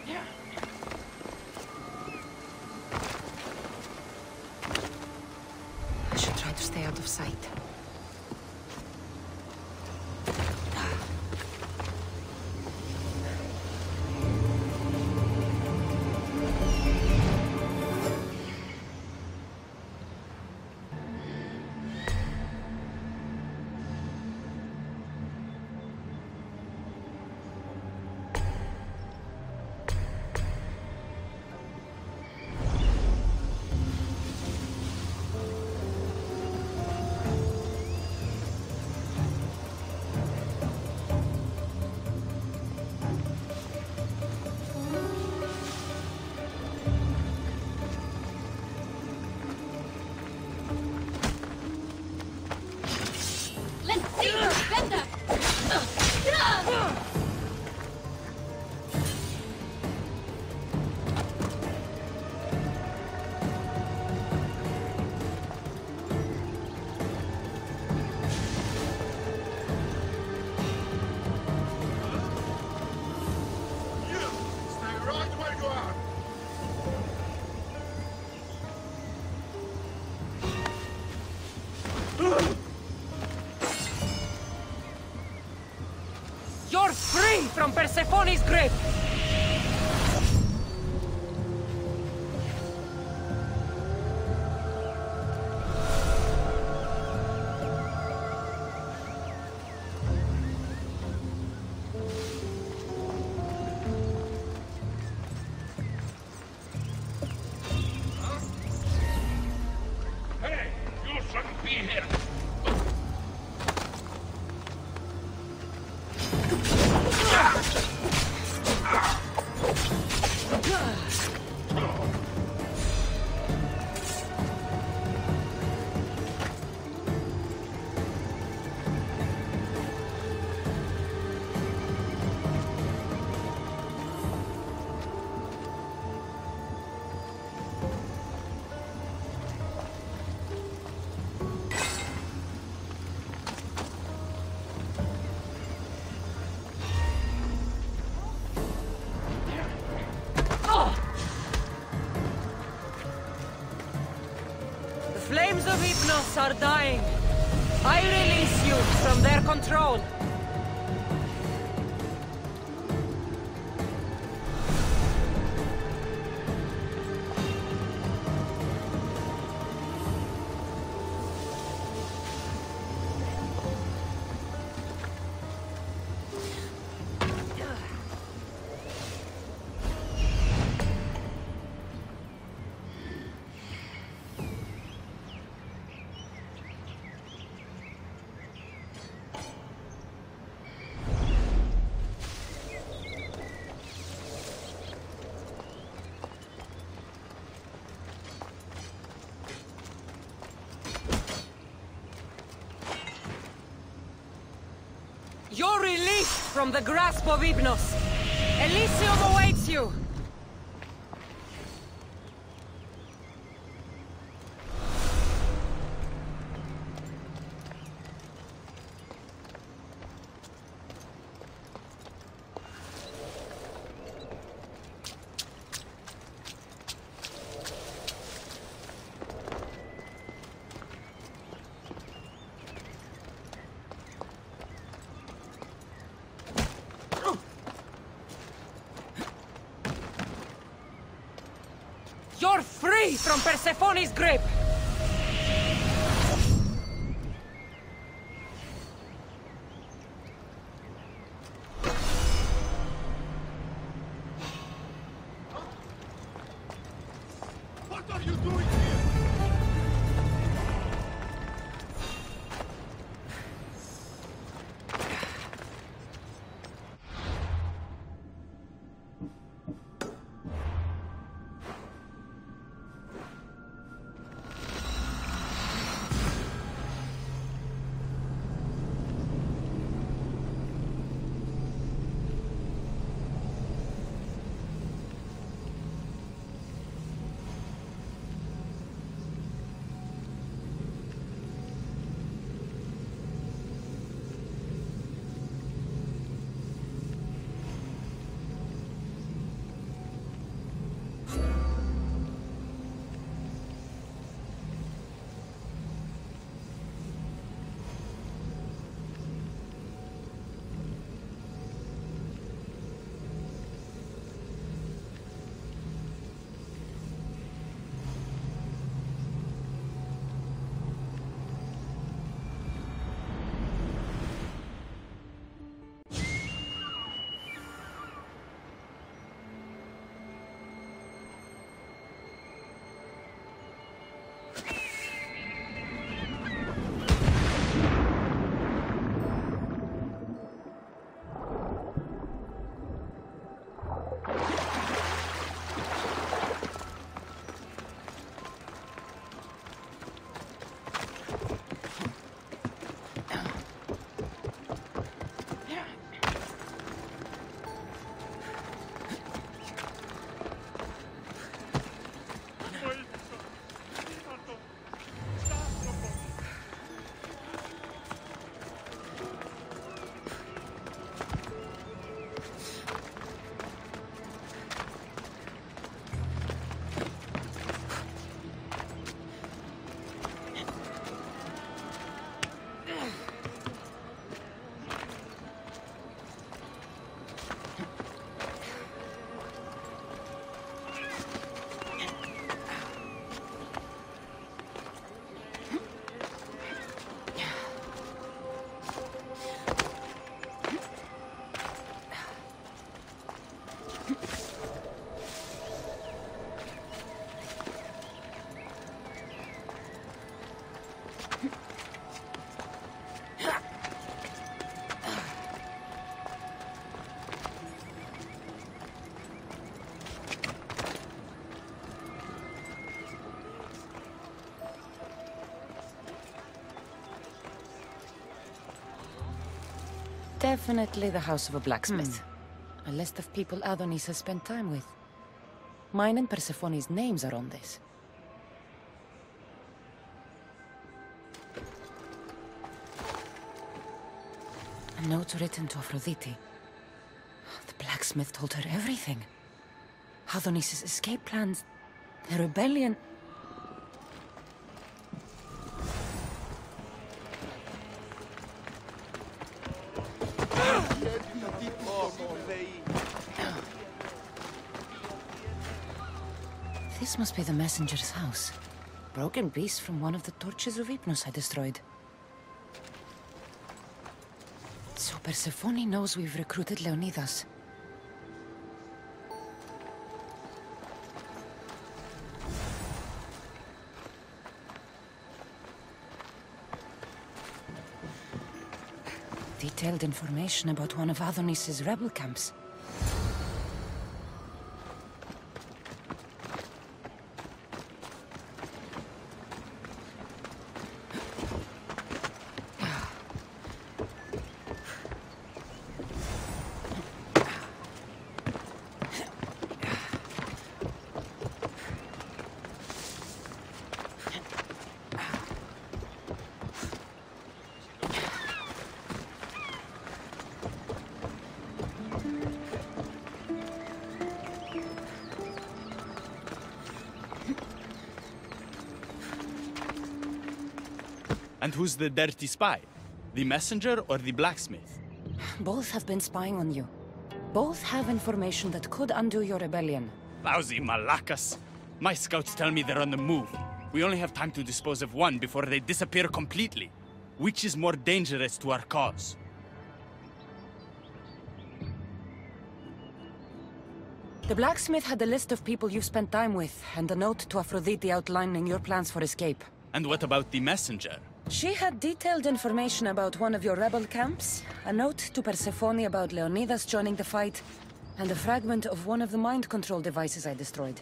I should try to stay out of sight. You're free from Persephone's grip! Hey, you shouldn't be here. The flames of Hypnos are dying. I release you from their control. You're released from the grasp of Hypnos. Elysium awaits you! You're free from Persephone's grip! What are you doing here? Definitely the house of a blacksmith. A list of people Adonis has spent time with. Mine and Persephone's names are on this. A note written to Aphrodite. The blacksmith told her everything. Adonis' escape plans, the rebellion... This must be the messenger's house. Broken piece from one of the torches of Hypnos I destroyed. So Persephone knows we've recruited Leonidas. Detailed information about one of Adonis' rebel camps. And who's the dirty spy? The messenger or the blacksmith? Both have been spying on you. Both have information that could undo your rebellion. Lousy malacas. My scouts tell me they're on the move. We only have time to dispose of one before they disappear completely. Which is more dangerous to our cause? The blacksmith had a list of people you've spent time with, and a note to Aphrodite outlining your plans for escape. And what about the messenger? She had detailed information about one of your rebel camps, a note to Persephone about Leonidas joining the fight, and a fragment of one of the mind control devices I destroyed.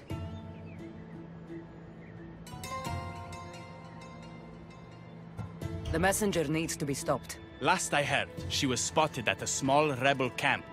The messenger needs to be stopped. Last I heard, she was spotted at a small rebel camp.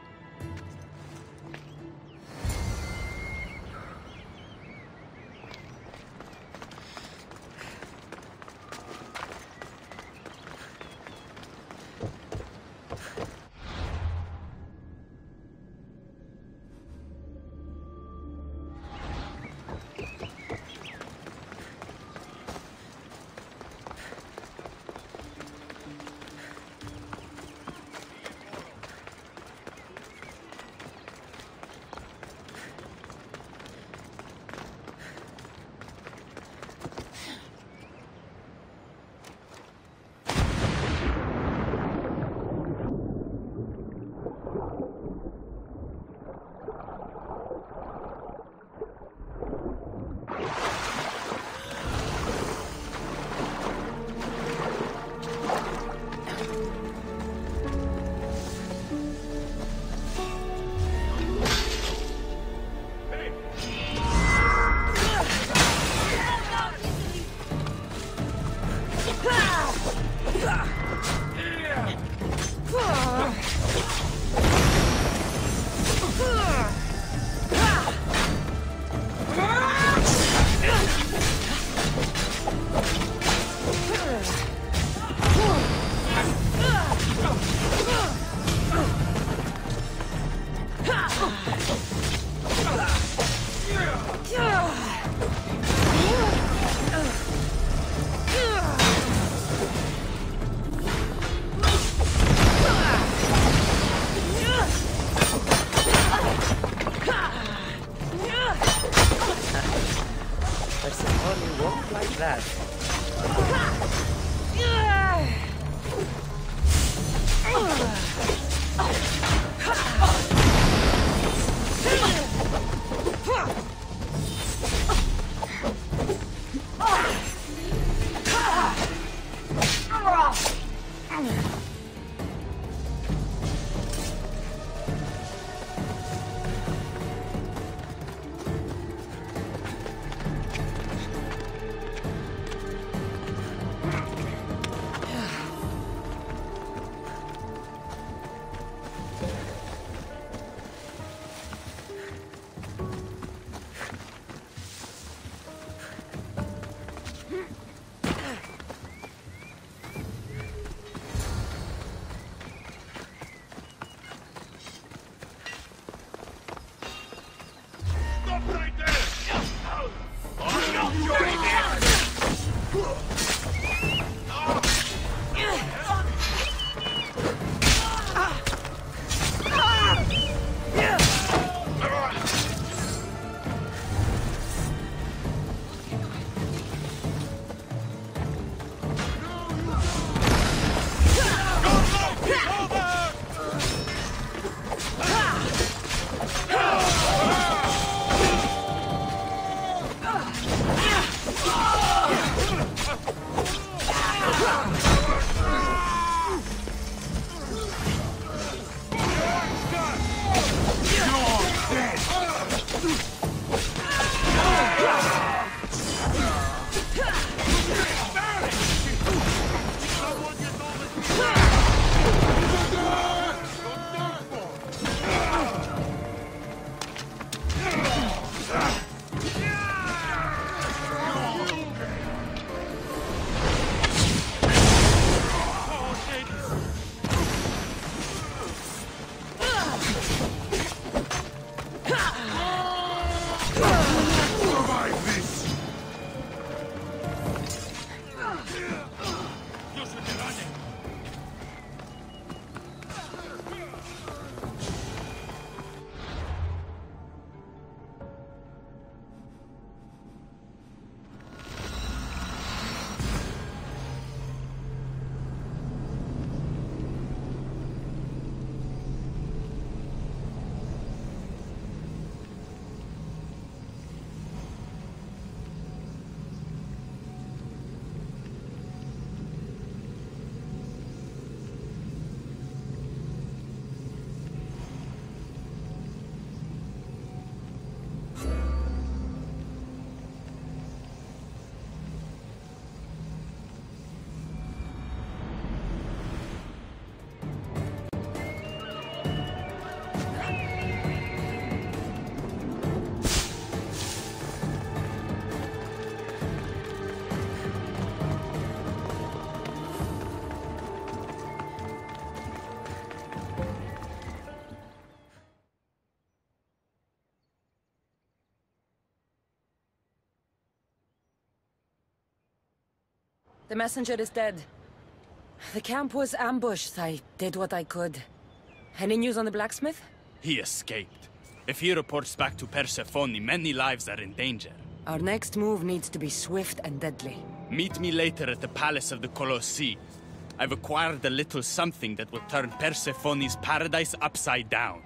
The messenger is dead. The camp was ambushed. I did what I could. Any news on the blacksmith? He escaped. If he reports back to Persephone, many lives are in danger. Our next move needs to be swift and deadly. Meet me later at the Palace of the Colossi. I've acquired a little something that will turn Persephone's paradise upside down.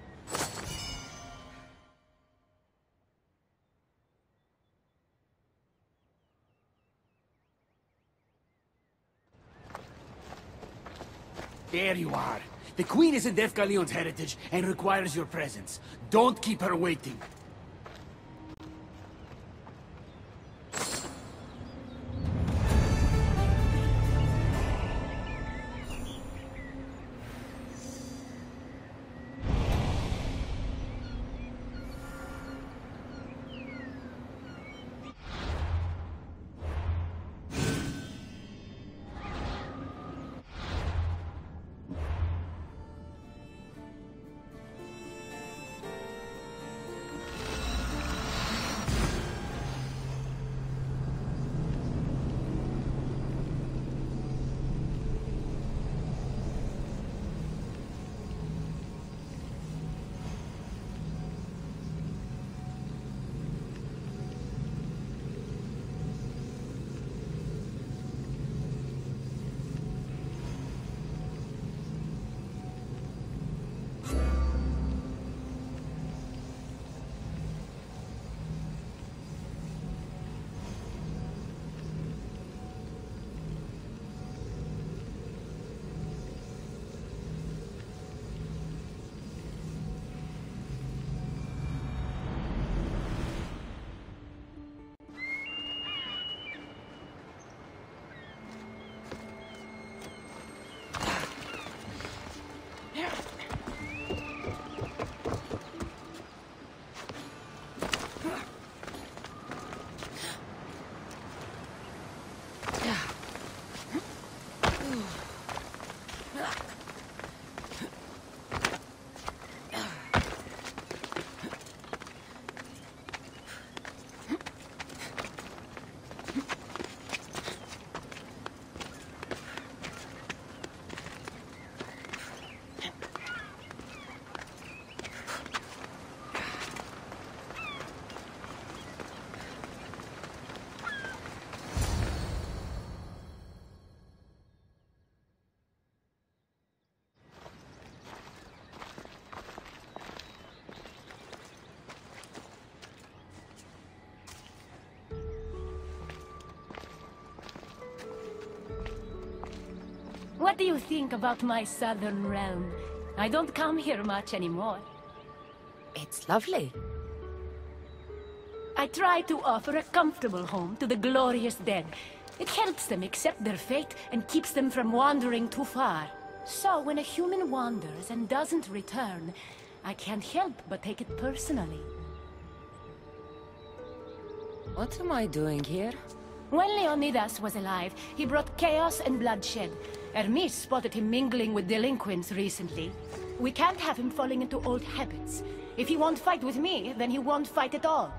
There you are. The Queen is in Defgalion's heritage and requires your presence. Don't keep her waiting. What do you think about my southern realm? I don't come here much anymore. It's lovely. I try to offer a comfortable home to the glorious dead. It helps them accept their fate and keeps them from wandering too far. So when a human wanders and doesn't return, I can't help but take it personally. What am I doing here? When Leonidas was alive, he brought chaos and bloodshed. Hermes spotted him mingling with delinquents recently. We can't have him falling into old habits. If he won't fight with me, then he won't fight at all.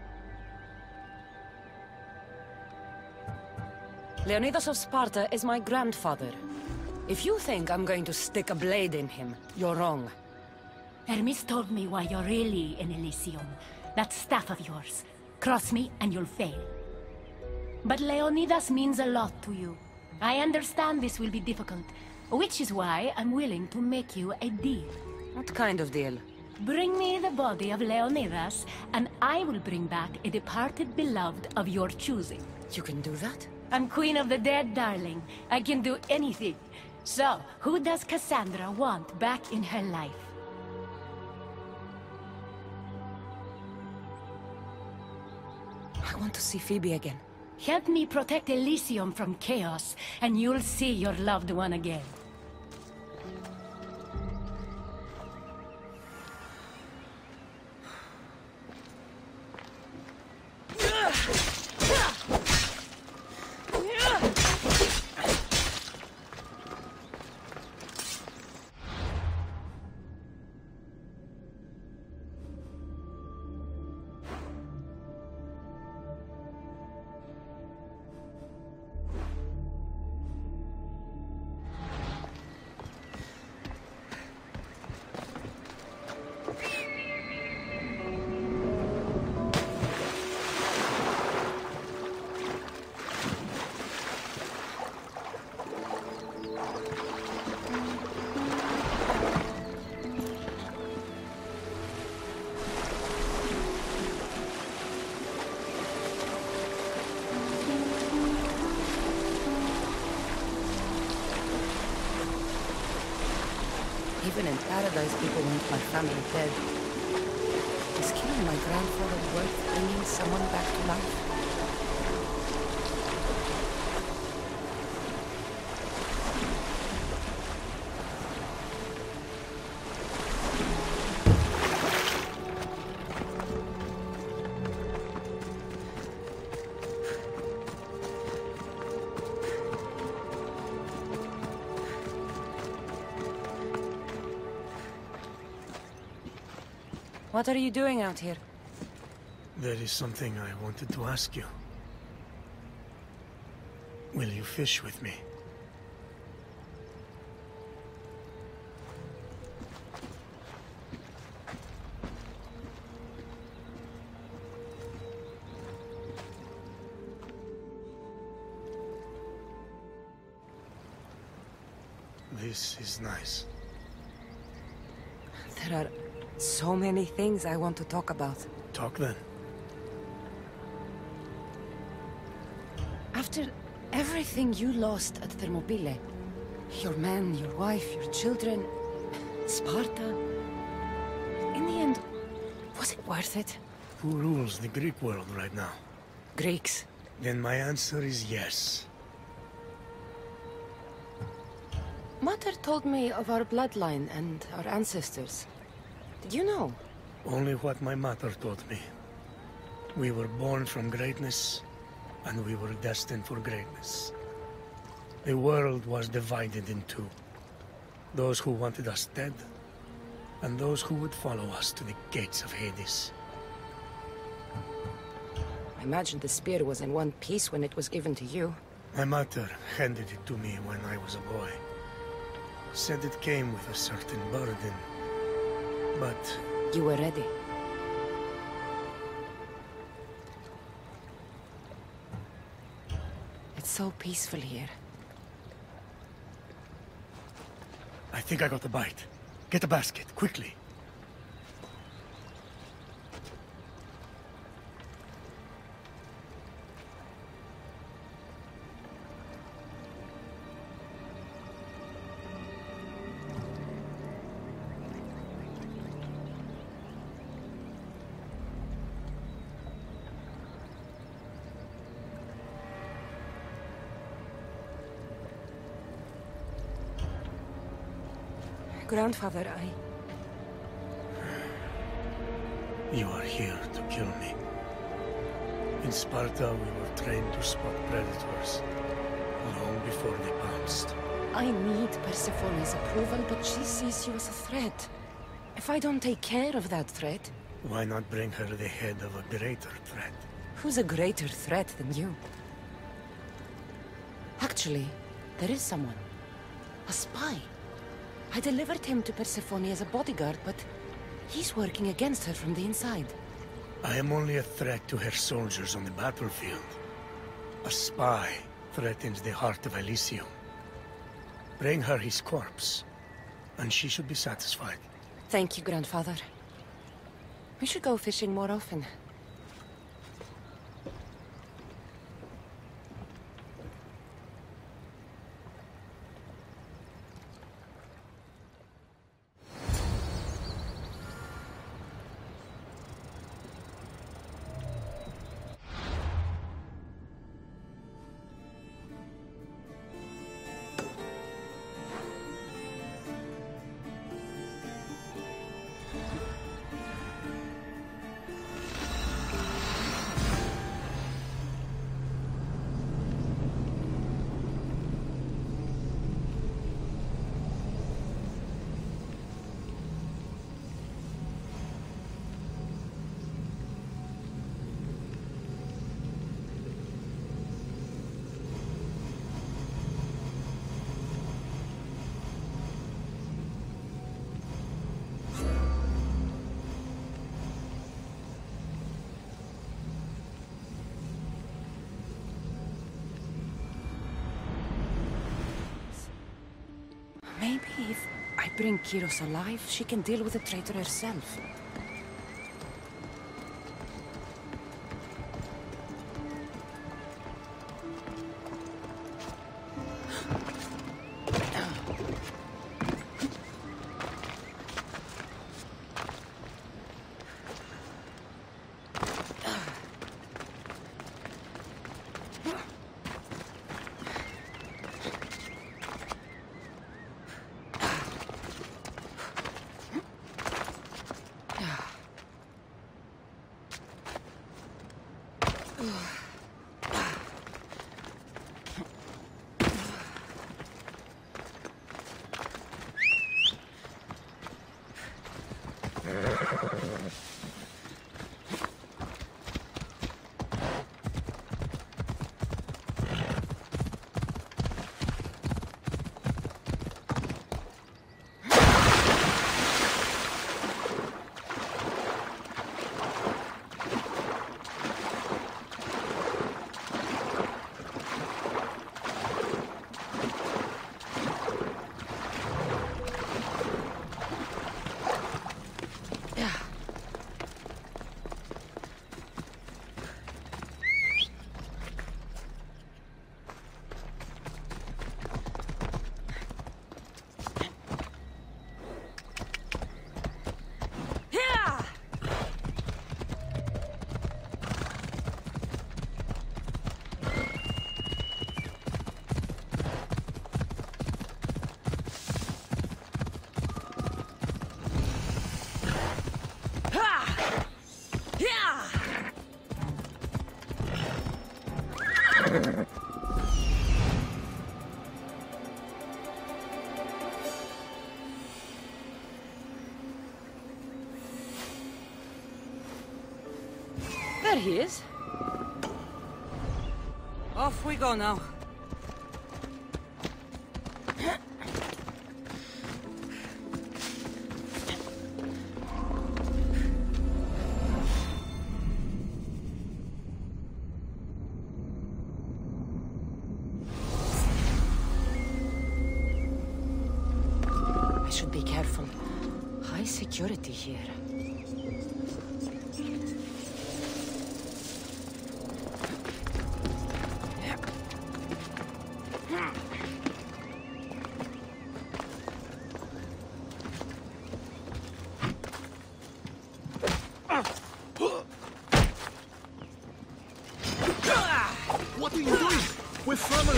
Leonidas of Sparta is my grandfather. If you think I'm going to stick a blade in him, you're wrong. Hermes told me why you're really in Elysium. That staff of yours. Cross me and you'll fail. But Leonidas means a lot to you. I understand this will be difficult, which is why I'm willing to make you a deal. What kind of deal? Bring me the body of Leonidas, and I will bring back a departed beloved of your choosing. You can do that? I'm Queen of the Dead, darling. I can do anything. So, who does Cassandra want back in her life? I want to see Phoebe again. Help me protect Elysium from chaos, and you'll see your loved one again. in paradise people want my family dead. Is killing my grandfather worth bringing someone back to life? What are you doing out here? There is something I wanted to ask you. Will you fish with me? This is nice. There are so many things I want to talk about. Talk then. After everything you lost at Thermopylae, your men, your wife, your children, Sparta, in the end, was it worth it? Who rules the Greek world right now? Greeks. Then my answer is yes. Mater told me of our bloodline and our ancestors. Did you know? Only what my mother taught me. We were born from greatness, and we were destined for greatness. The world was divided in two. Those who wanted us dead, and those who would follow us to the gates of Hades. I imagine the spear was in one piece when it was given to you. My mother handed it to me when I was a boy. Said it came with a certain burden, but... You were ready. It's so peaceful here. I think I got a bite. Get a basket, quickly. Grandfather, You are here to kill me. In Sparta, we were trained to spot predators, long before they pounced. I need Persephone's approval, but she sees you as a threat. If I don't take care of that threat... Why not bring her the head of a greater threat? Who's a greater threat than you? Actually, there is someone. A spy. I delivered him to Persephone as a bodyguard, but he's working against her from the inside. I am only a threat to her soldiers on the battlefield. A spy threatens the heart of Elysium. Bring her his corpse, and she should be satisfied. Thank you, Grandfather. We should go fishing more often. Maybe if I bring Kyros alive, she can deal with the traitor herself. There he is. Off we go now. I should be careful. High security here. What are you doing? We're family!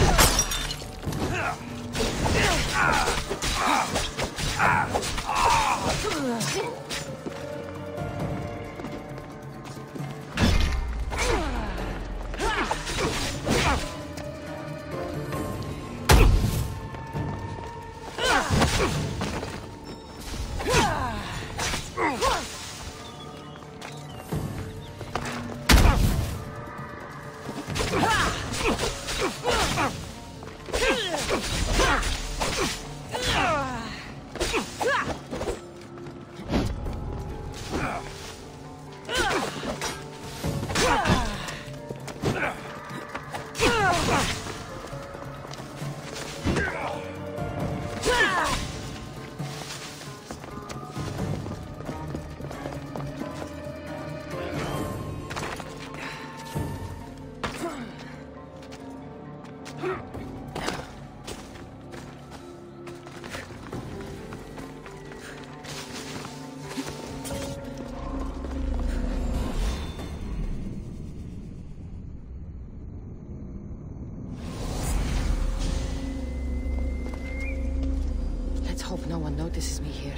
Let's hope no one notices me here.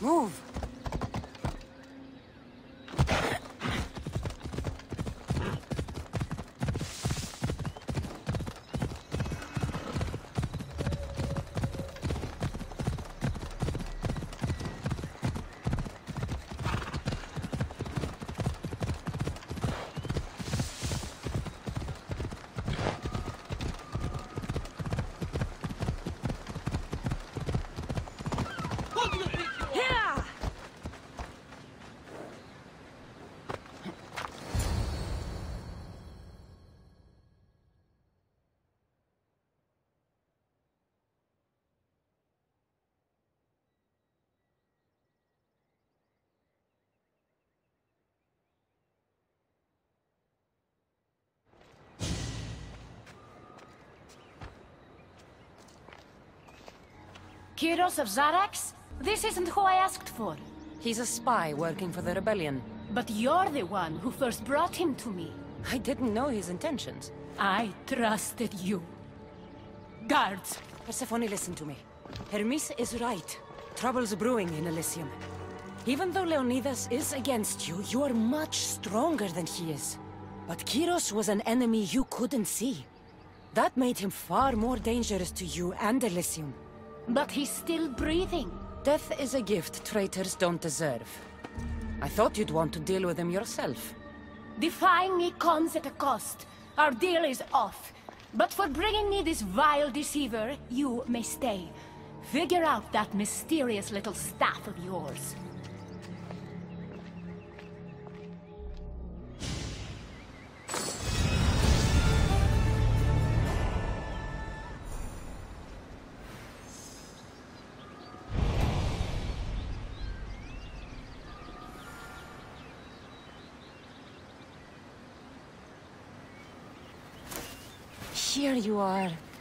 Move! Kyros of Zarax? This isn't who I asked for. He's a spy working for the rebellion. But you're the one who first brought him to me. I didn't know his intentions. I trusted you. Guards! Persephone, listen to me. Hermes is right. Trouble's brewing in Elysium. Even though Leonidas is against you, you are much stronger than he is. But Kyros was an enemy you couldn't see. That made him far more dangerous to you and Elysium. But he's still breathing. Death is a gift traitors don't deserve. I thought you'd want to deal with him yourself. Defying me comes at a cost. Our deal is off. But for bringing me this vile deceiver, you may stay. Figure out that mysterious little staff of yours. Here you are.